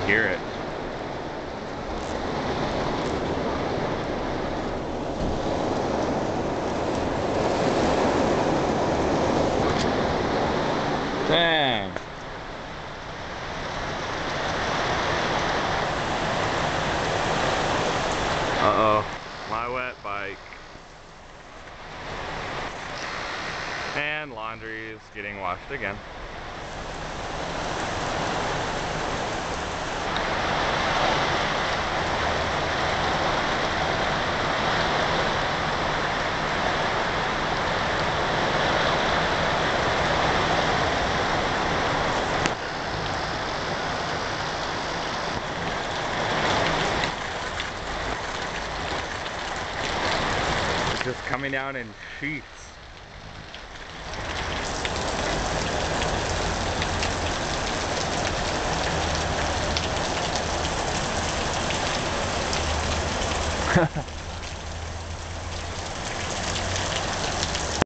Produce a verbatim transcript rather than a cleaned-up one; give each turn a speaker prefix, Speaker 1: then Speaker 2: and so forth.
Speaker 1: hear it. Dang. Uh-oh, my wet bike. And laundry is getting washed again. It's just coming down in sheets. Ha ha.